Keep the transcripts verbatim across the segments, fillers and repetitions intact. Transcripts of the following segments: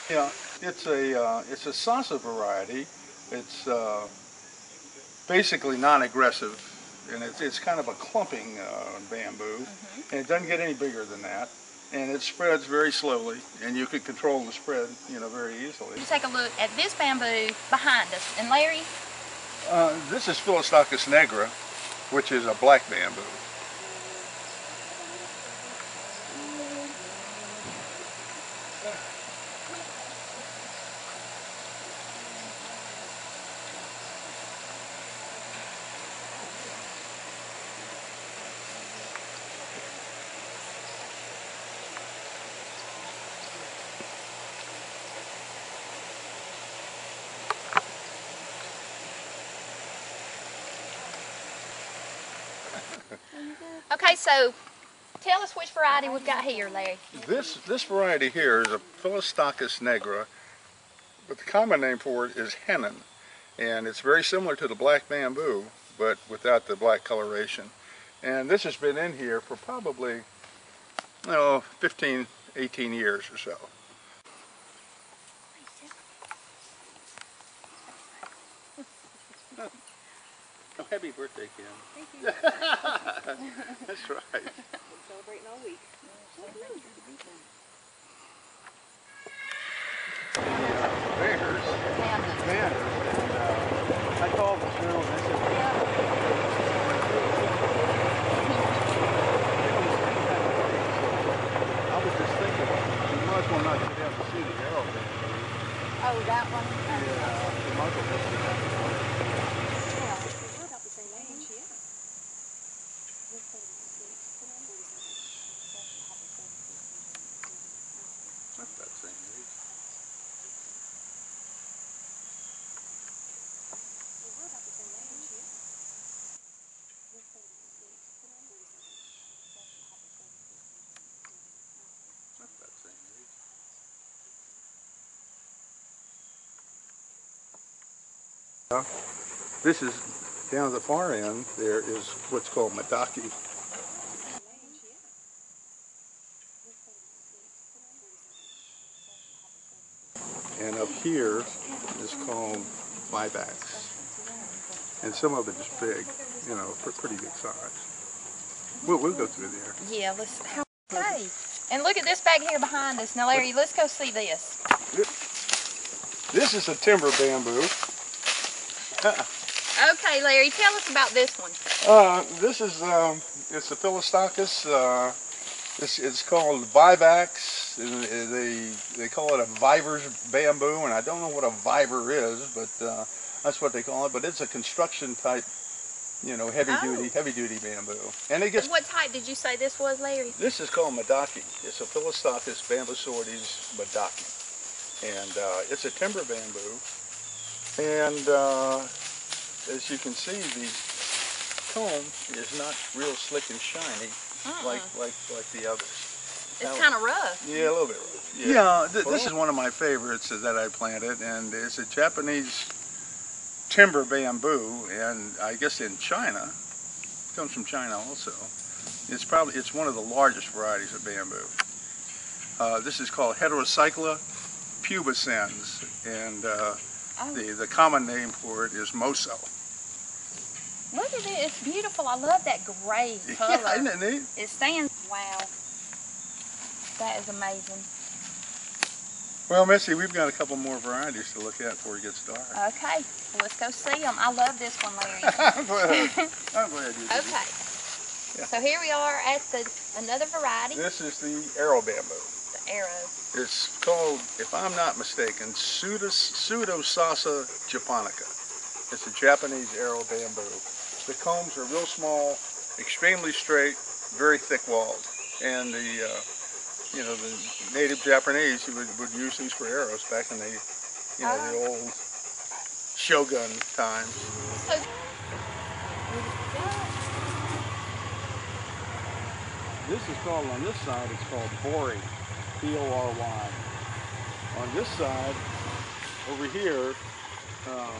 Yeah, it's a uh, it's a salsa variety. It's uh, basically non-aggressive, and it's it's kind of a clumping uh, bamboo, Mm-hmm. and it doesn't get any bigger than that. And it spreads very slowly, and you can control the spread, you know, very easily. You take a look at this bamboo behind us, and Larry. Uh, this is Philostachus nigra, which is a black bamboo. Okay, so tell us which variety we've got here, Larry. This this variety here is a Philostachus nigra, but the common name for it is hennin, and it's very similar to the black bamboo, but without the black coloration. And this has been in here for probably, oh, fifteen, eighteen years or so. Oh, happy birthday, Kim. Thank you. That's right. Been celebrating all week. Bears. Bears. And, uh, I called the zoo and they said, I was just thinking, you might as well not get out to see the arrow bamboo. Oh, that one? Yeah, you might as well just see that. Yeah, we're about the same age, yeah. That's that same age. That's that same age. Uh, this is, down at the far end, there is what's called Madaki. And up here is called buybacks. And some of it is big, you know, pretty good size. We'll, we'll go through there. Yeah, let's. How, okay. And look at this bag here behind us. Now, Larry, let's go see this. This is a timber bamboo. Okay, Larry, tell us about this one. Uh, this is, um, it's a Philostachus. Uh, it's, it's called vivax. They, they call it a viver's bamboo, and I don't know what a viver is, but uh, that's what they call it. But it's a construction type, you know, heavy Oh. duty, heavy duty bamboo. And it gets. What type did you say this was, Larry? This is called Madaki. It's a Philostachus bambusortes Madaki, and uh, it's a timber bamboo. And uh, as you can see, the comb is not real slick and shiny Uh-uh. like like like the others. It's kind of rough. Yeah, a little bit rough. Yeah, yeah th this is one of my favorites that I planted, and it's a Japanese timber bamboo, and I guess in China, it comes from China also. It's probably it's one of the largest varieties of bamboo. Uh, this is called Heterocycla pubescens, and uh, Oh. the the common name for it is moso. Look at it. It's beautiful. I love that gray color. Yeah, isn't it neat? It stands. Wow. That is amazing. Well, Missy, we've got a couple more varieties to look at before it gets dark. Okay. Well, let's go see them. I love this one, Larry. I'm glad. I'm glad you did. Okay. Yeah. So here we are at the another variety. This is the arrow bamboo. The arrow. It's called, if I'm not mistaken, Pseudosassa japonica. It's a Japanese arrow bamboo. The combs are real small, extremely straight, very thick-walled, and the uh, you know the native Japanese would, would use these for arrows back in the you know Oh. the old shogun times. So, This is called, on this side, it's called Bori, B O R Y. On this side, over here, uh,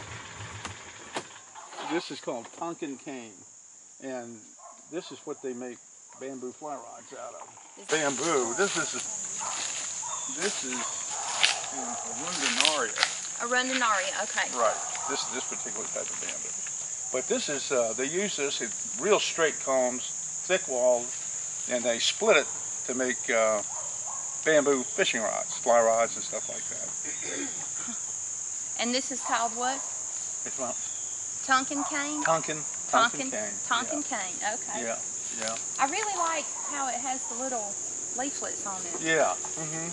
this is called Tonkin cane. And this is what they make bamboo fly rods out of. Bamboo, this is, this is Arundinaria. Arundinaria, okay. Right. This this particular type of bamboo. But this is uh, they use this in real straight combs, thick walled, and they split it to make uh, bamboo fishing rods, fly rods, and stuff like that. And this is called what? It's well, Tonkin cane? Tonkin. Tonkin, Tonkin cane. Tonkin Yeah. cane, okay. Yeah. Yeah. I really like how it has the little leaflets on it. Yeah. Mm-hmm.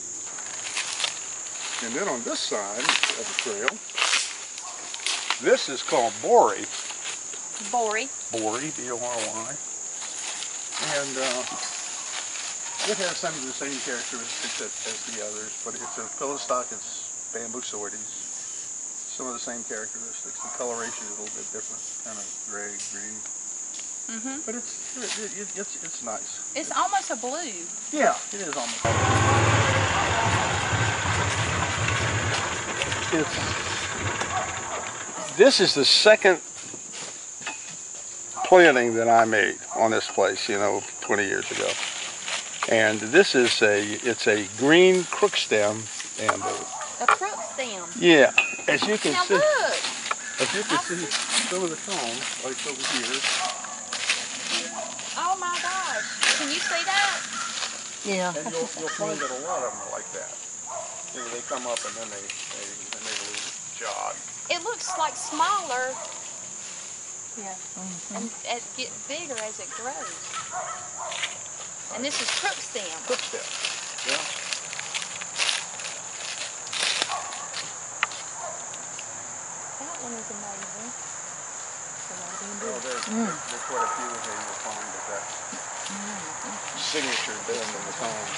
And then on this side of the trail, this is called Bory. Bory. Bory, B O R Y. And uh, it has some of the same characteristics as, as the others, but it's a pillow-stock, it's bamboo sorties. Some of the same characteristics. The coloration is a little bit different, kind of gray, green. Mm-hmm. But it's, it, it, it's, it's nice. It's almost a blue. Yeah, it is almost. It's, this is the second planting that I made on this place, you know, twenty years ago. And this is a, it's a green crook-stem bamboo. A crook stem. Yeah, as you can Now see, look. as you can see, some of the cones, like over here. Oh my gosh. Can you see that? Yeah. And you'll, you'll find that a lot of them are like that. You know, they come up and then they, they, then they jog. It looks like smaller Yeah. Mm-hmm. and it gets bigger as it grows. And this is crook stem. Crook stem. Yeah. That one is amazing. Oh, there's, Mm. there's, there's quite a few in here you'll find with that signature bend in the cones.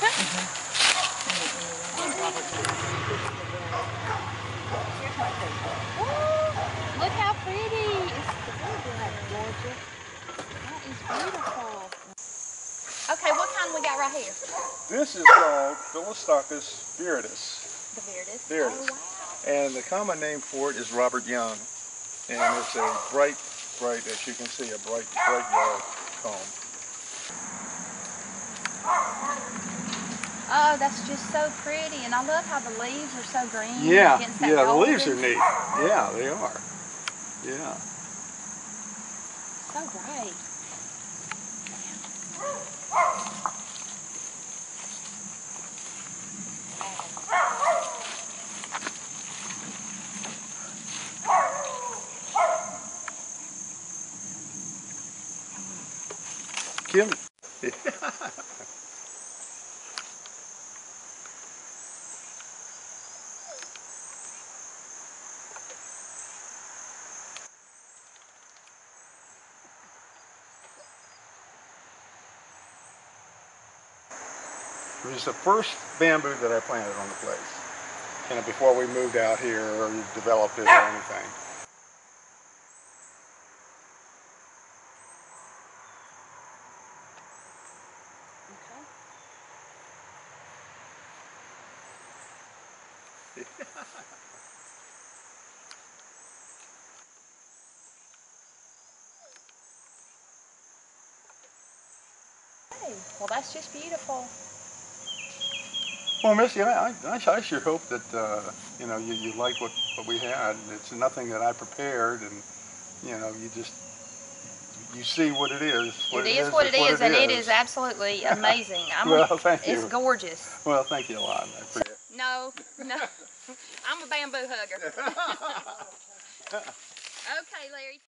Look how pretty. It's gorgeous. That is beautiful. Okay, what kind we got right here? This is called Philostochus viridis. The Viridis. Viridis. Oh, wow. And the common name for it is Robert Young. And it's a bright, bright, as you can see, a bright, bright yellow comb. Oh, that's just so pretty. And I love how the leaves are so green. Yeah, against that yeah, the golden. leaves are neat. Yeah, they are. Yeah. So bright. Kim. It was the first bamboo that I planted on the place, you know, before we moved out here or developed it or anything. Hey, well, that's just beautiful. Well, Missy, I, I, I sure hope that, uh, you know, you, you like what, what we had. It's nothing that I prepared, and, you know, you just, you see what it is. What it, it is, is what it is, and it is absolutely amazing. I'm well, a, thank you. It's gorgeous. Well, thank you a lot. I appreciate it. No, no. I'm a bamboo hugger. Okay, Larry.